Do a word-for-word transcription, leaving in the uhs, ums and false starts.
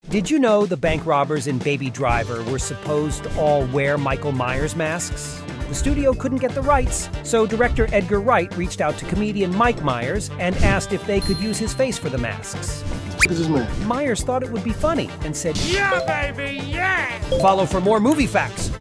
Did you know the bank robbers in Baby Driver were supposed to all wear Michael Myers masks? The studio couldn't get the rights, so director Edgar Wright reached out to comedian Mike Myers and asked if they could use his face for the masks. Look at this man. Myers thought it would be funny and said, Yeah, baby, yeah! Follow for more movie facts.